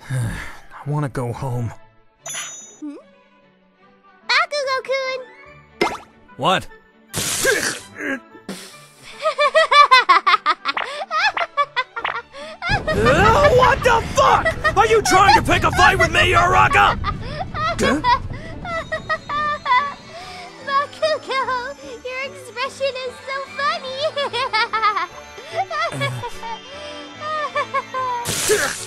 I want to go home. Bakugo-kun! What? What the fuck? Are you trying to pick a fight with me, Uraka? Bakugo, your expression is so funny.